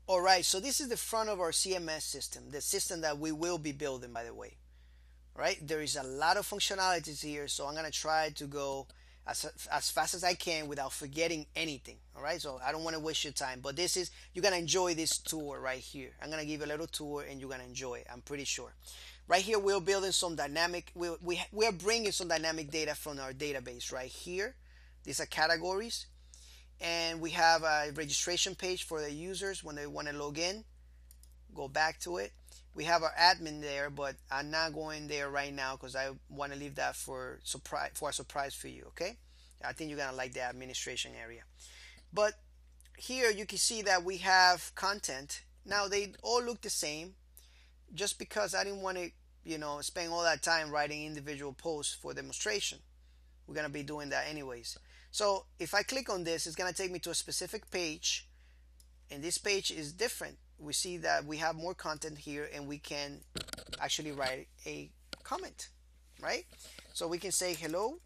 All right, so this is the front of our CMS system, the system that we will be building, by the way. Right, there is a lot of functionalities here, so I'm gonna try to go as fast as I can without forgetting anything. All right, so I don't want to waste your time, but this is, you're gonna enjoy this tour right here. I'm gonna give you a little tour and you're gonna enjoy it, I'm pretty sure. Right here we're building some dynamic, we're bringing some dynamic data from our database right here. These are categories, and we have a registration page for the users when they want to log in. Go back to it. We have our admin there, but I'm not going there right now because I want to leave that for a surprise for you. Okay, I think you're gonna like the administration area. But here you can see that we have content. Now they all look the same, just because I didn't want to, spend all that time writing individual posts for demonstration. We're gonna be doing that anyways. So if I click on this, it's gonna take me to a specific page, and this page is different. We see that we have more content here, and we can actually write a comment, right? So we can say hello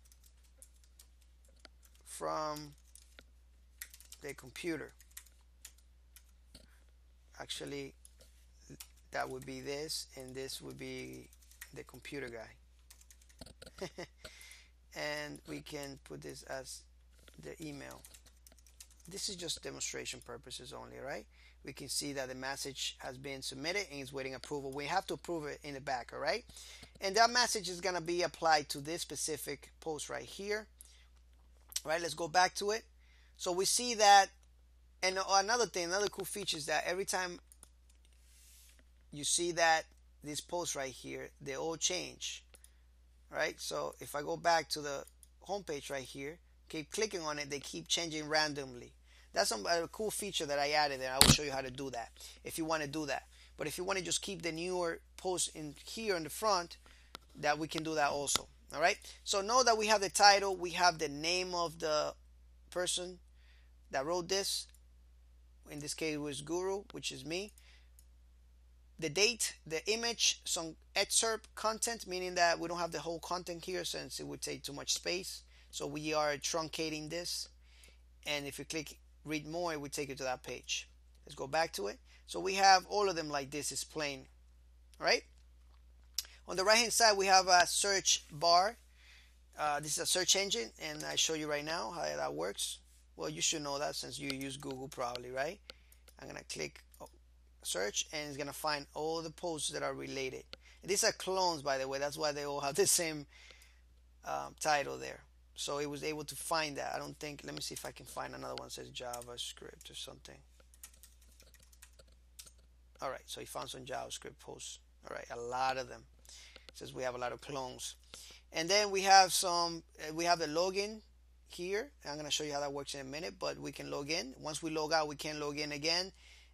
from the computer. Actually, that would be this, and this would be the computer guy. And we can put this as the email. This is just demonstration purposes only, right? We can see that the message has been submitted and is waiting approval. We have to approve it in the back, all right? And that message is gonna be applied to this specific post right here. All right, let's go back to it. So we see that, and another thing, another cool feature is that every time you see that these posts right here, they all change, right? So if I go back to the home page right here, keep clicking on it, they keep changing randomly. That's a cool feature that I added there. I will show you how to do that if you want to do that. But if you want to just keep the newer posts in here in the front, that we can do that also. All right, so know that we have the title, we have the name of the person that wrote this. In this case it was Guru, which is me. The date, the image, some excerpt content, meaning that we don't have the whole content here since it would take too much space, so we are truncating this. And if you click read more, it would take you to that page. Let's go back to it. So we have all of them like this is plain. All right, on the right hand side we have a search bar. This is a search engine, and I show you right now how that works. Well, you should know that since you use Google probably, right? I'm gonna click search, and it's gonna find all the posts that are related. And these are clones, by the way. That's why they all have the same title there. So it was able to find that. I don't think, let me see if I can find another one that says JavaScript or something. All right, so he found some JavaScript posts. All right, a lot of them. It says we have a lot of clones. And then we have some, we have the login here. I'm going to show you how that works in a minute, but we can log in. Once we log out, we can log in again.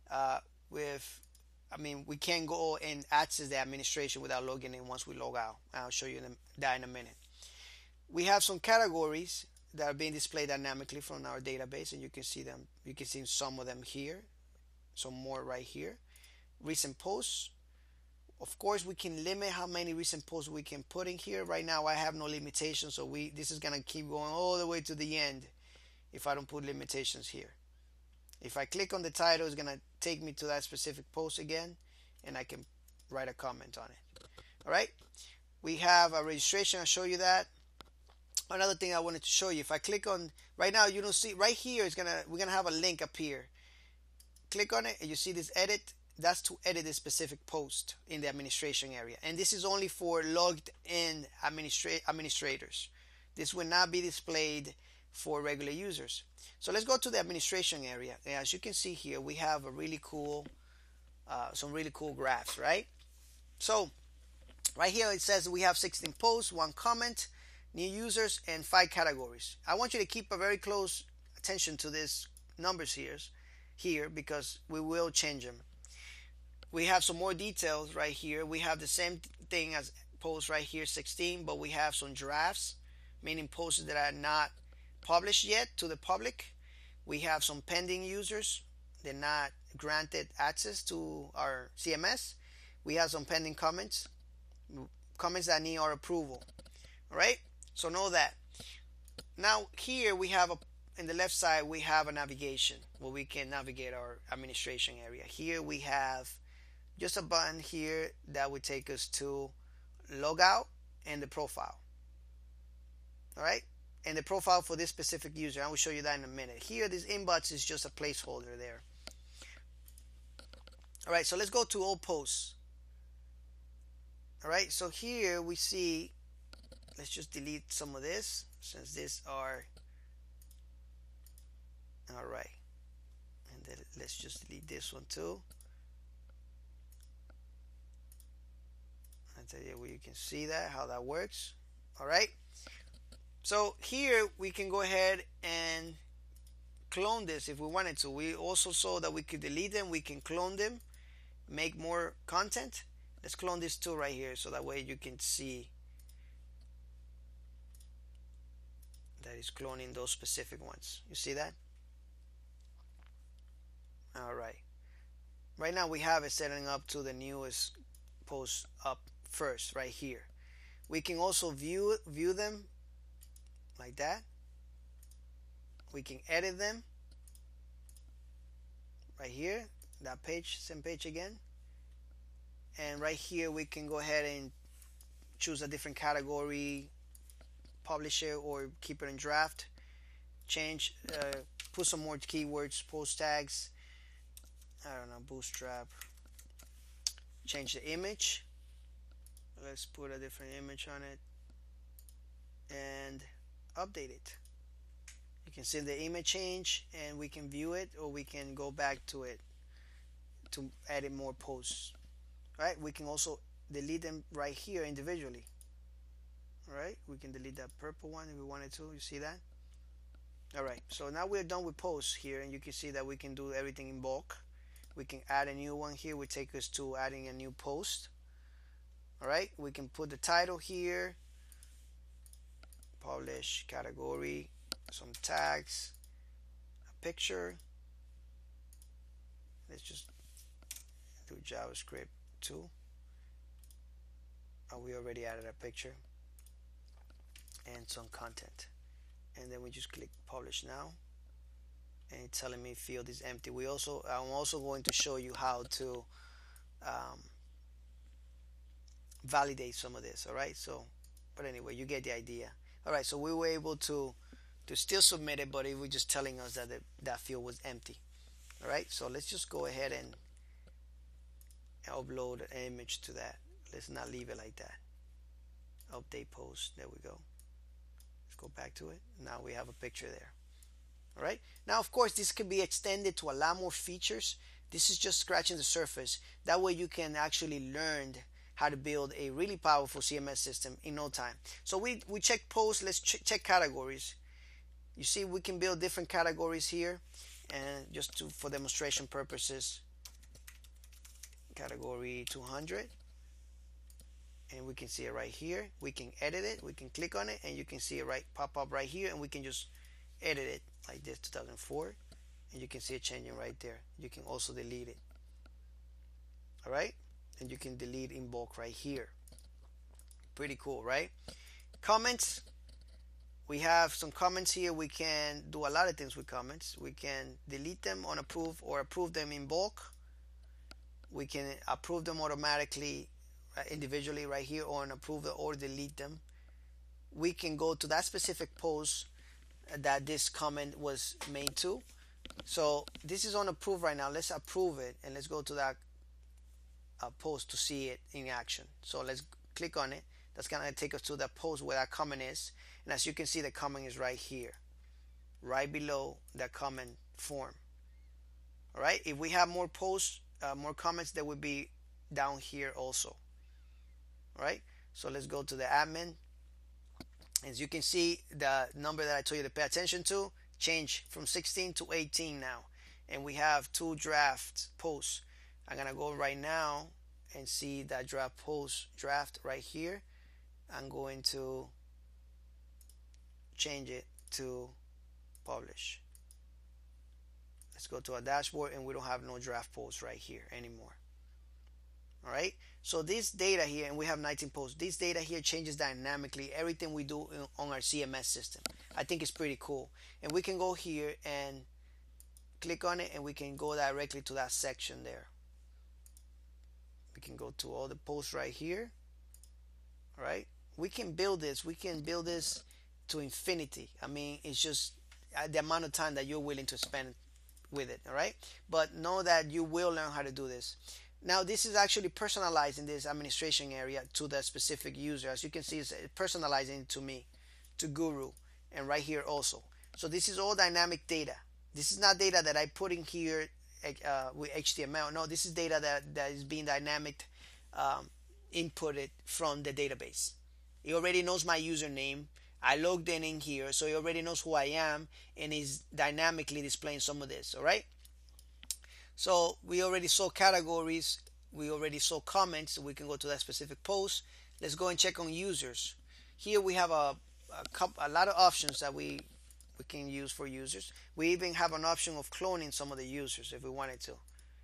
We can't go and access the administration without logging in once we log out. I'll show you that in a minute. We have some categories that are being displayed dynamically from our database, and you can see them. You can see some of them here, some more right here. Recent posts. Of course, we can limit how many recent posts we can put in here. Right now, I have no limitations, so this is gonna keep going all the way to the end if I don't put limitations here. If I click on the title, it's gonna take me to that specific post again, and I can write a comment on it. All right, we have a registration. I'll show you that. Another thing I wanted to show you, if I click on right now, you don't see right here, we're gonna have a link up here. Click on it and you see this edit. That's to edit a specific post in the administration area, and this is only for logged in administrators. This will not be displayed for regular users. So let's go to the administration area. And as you can see here, we have a really cool some really cool graphs, right? So right here it says we have 16 posts, 1 comment, new users, and 5 categories. I want you to keep a very close attention to these numbers here because we will change them. We have some more details right here. We have the same thing as posts right here, 16, but we have some drafts, meaning posts that are not published yet to the public. We have some pending users. They're not granted access to our CMS. We have some pending comments that need our approval. All right, so know that. Now here we have in the left side we have a navigation where we can navigate our administration area. Here we have just a button here that would take us to logout and the profile. All right, and the profile for this specific user. I will show you that in a minute. Here, this inbox is just a placeholder there. All right, so let's go to all posts. All right, so here we see, let's just delete some of this since these are, all right, and then let's just delete this one too. I'll tell you where you can see that, how that works. All right, so here we can go ahead and clone this if we wanted to. We also saw that we could delete them, we can clone them, make more content. Let's clone this too right here so that way you can see that it's cloning those specific ones. You see that? All right. Right now we have it setting up to the newest post up first right here. We can also view them like that. We can edit them right here, that page, same page again. And right here we can go ahead and choose a different category, publish it or keep it in draft, change, put some more keywords, post tags, I don't know, bootstrap, change the image, let's put a different image on it and update it. You can see the image change and we can view it, or we can go back to it to edit more posts. Right, we can also delete them right here individually. All right, we can delete that purple one if we wanted to. You see that? All right, so now we're done with posts here, and you can see that we can do everything in bulk. We can add a new one here, which take us to adding a new post. All right, we can put the title here, publish, category, some tags, a picture. Let's just do JavaScript 2. Oh, we already added a picture and some content, and then we just click publish now, and it's telling me field is empty. I'm also going to show you how to validate some of this. All right, so but anyway, you get the idea. All right, so we were able to still submit it, but it was just telling us that that field was empty. All right, so let's just go ahead and upload an image to that. Let's not leave it like that. Update post, there we go. Let's go back to it. Now we have a picture there. All right, now of course this could be extended to a lot more features. This is just scratching the surface. That way you can actually learn how to build a really powerful CMS system in no time. So we check posts. Let's check categories. You see we can build different categories here, and just for demonstration purposes, category 200, and we can see it right here. We can edit it, we can click on it, and you can see it pop up right here, and we can just edit it like this, 2004, and you can see it changing right there. You can also delete it. All right, and you can delete in bulk right here. Pretty cool, right? Comments, we have some comments here. We can do a lot of things with comments. We can delete them on approve or approve them in bulk. We can approve them automatically individually right here, or approve it or delete them. We can go to that specific post that this comment was made to. So this is on approve right now. Let's approve it, and let's go to that post to see it in action. So let's click on it. That's going to take us to the post where that comment is, and as you can see, the comment is right here, right below the comment form. All right, if we have more posts, more comments, that would be down here also. All right, so let's go to the admin. As you can see, the number that I told you to pay attention to changed from 16 to 18 now, and we have 2 draft posts. I'm gonna go right now and see that draft right here. I'm going to change it to publish. Let's go to our dashboard, and we don't have no draft posts right here anymore. All right. So this data here, and we have 19 posts. This data here changes dynamically everything we do on our CMS system. I think it's pretty cool. And we can go here and click on it, and we can go directly to that section there. We can go to all the posts right here. All right. We can build this. We can build this to infinity. I mean, it's just the amount of time that you're willing to spend with it. All right. But know that you will learn how to do this. Now this is actually personalizing this administration area to the specific user. As you can see, it's personalizing it to me, to Guru, and right here also. So this is all dynamic data. This is not data that I put in here with HTML. No, this is data that is being dynamic inputted from the database. It already knows my username. I logged in here, so it already knows who I am and is dynamically displaying some of this. All right. So we already saw categories, we already saw comments, so we can go to that specific post. Let's go and check on users. Here we have a lot of options that we can use for users. We even have an option of cloning some of the users if we wanted to.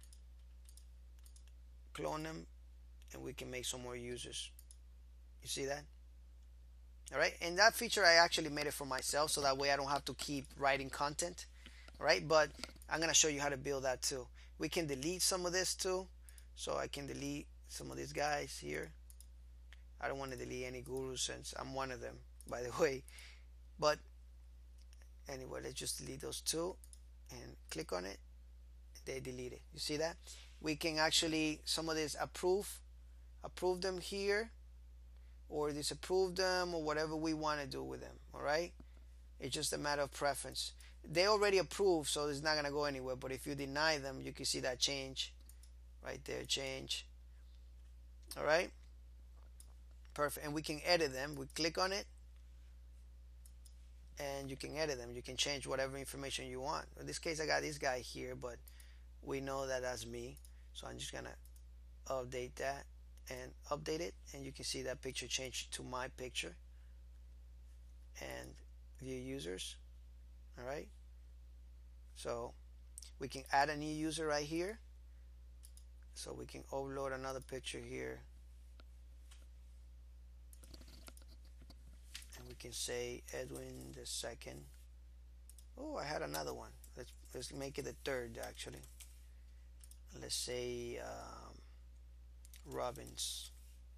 Clone them, and we can make some more users. You see that? All right, and that feature I actually made it for myself, so that way I don't have to keep writing content. All right, but I'm gonna show you how to build that too. We can delete some of this too, so I can delete some of these guys here. I don't want to delete any gurus since I'm one of them, by the way. But anyway, let's just delete those two and click on it. They delete it. You see that? We can actually, some of this approve them here, or disapprove them, or whatever we want to do with them. All right, it's just a matter of preference. They already approved, so it's not gonna go anywhere. But if you deny them, you can see that change right there, change. All right, perfect. And we can edit them. We click on it, and you can edit them. You can change whatever information you want. In this case, I got this guy here, but we know that that's me, so I'm just gonna update that and update it, and you can see that picture changed to my picture. And view users. All right, so we can add a new user right here, so we can upload another picture here, and we can say Edwin the second. Oh, I had another one. Let's make it the third actually. Let's say Robbins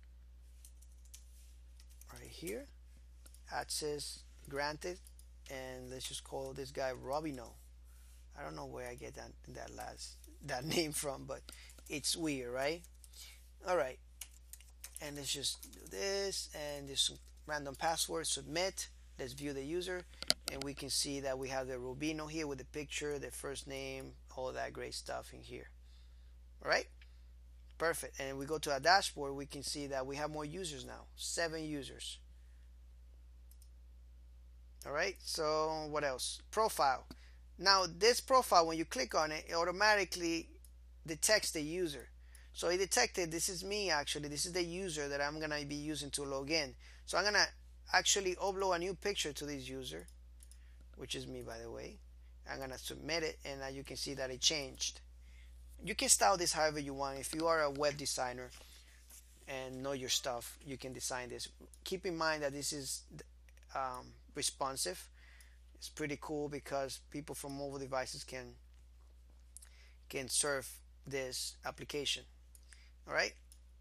right here. Access granted. And let's just call this guy Robino. I don't know where I get that name from, but it's weird, right? All right, and let's just do this, and just some random password, submit. Let's view the user, and we can see that we have the Rubino here with the picture, the first name, all that great stuff in here. All right, perfect. And we go to our dashboard, we can see that we have more users now, 7 users. All right, so what else? Profile. Now this profile, when you click on it, it automatically detects the user. So it detected this is me actually. This is the user that I'm gonna be using to log in. So I'm gonna actually upload a new picture to this user, which is me, by the way. I'm gonna submit it, and now you can see that it changed. You can style this however you want. If you are a web designer and know your stuff, you can design this. Keep in mind that this is responsive. It's pretty cool because people from mobile devices can surf this application. All right,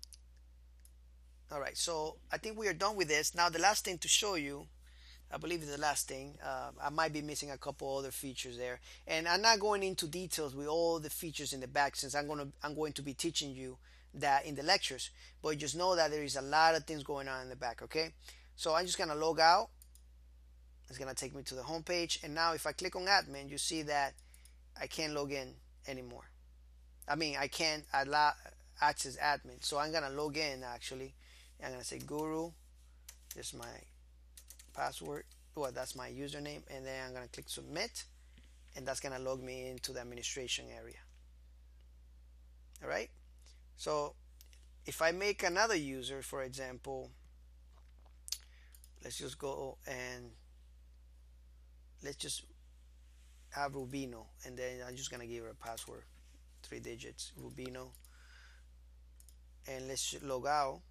so I think we are done with this. Now the last thing to show you, I believe is the last thing. I might be missing a couple other features there, and I'm not going into details with all the features in the back, since I'm going to be teaching you that in the lectures. But just know that there is a lot of things going on in the back. Okay, so I'm just gonna log out. It's gonna take me to the home page, and now if I click on admin, you see that I can't log in anymore. I mean, I can't access admin. So I'm gonna log in actually. I'm gonna say Guru. This is my password. Well, that's my username, and then I'm gonna click submit, and that's gonna log me into the administration area. All right. So if I make another user, for example, let's just go and let's just have Rubino, and then I'm just gonna give her a password, 3 digits, Rubino. and let's log out.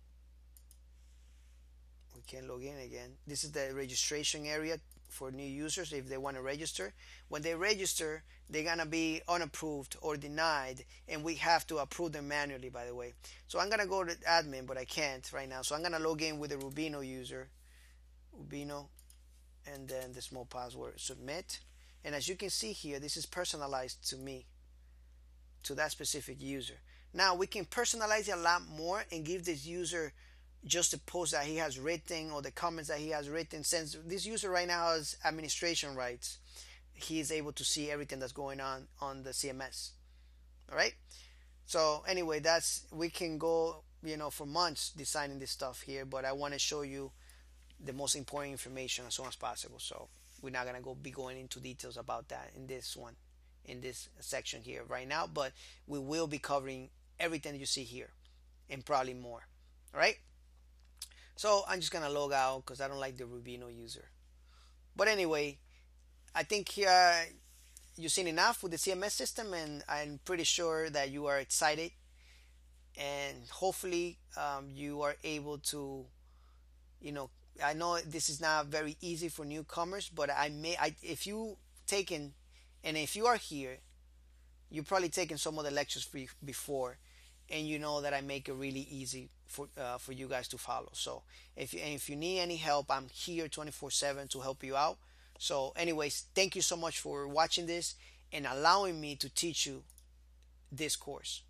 We can log in again. This is the registration area for new users if they want to register. When they register, they're gonna be unapproved or denied, and we have to approve them manually, by the way. So I'm gonna go to admin, but I can't right now. So I'm gonna log in with the Rubino user, Rubino, and then the small password, submit. And as you can see here, this is personalized to me, to that specific user. Now we can personalize it a lot more and give this user just the post that he has written or the comments that he has written. Since this user right now has administration rights, he is able to see everything that's going on the CMS. All right. So anyway, that's, we can go, for months designing this stuff here, but I want to show you the most important information as soon as possible. So we're not gonna be going into details about that in this one, in this section here right now, but we will be covering everything you see here and probably more. All right. So I'm just gonna log out because I don't like the Rubino user. But anyway, I think here you've seen enough with the CMS system, and I'm pretty sure that you are excited, and hopefully you are able to, I know this is not very easy for newcomers, but if you taken, and if you are here, you've probably taken some of the lectures before, and you know that I make it really easy for you guys to follow. So if you need any help, I'm here 24/7 to help you out. So anyways, thank you so much for watching this and allowing me to teach you this course.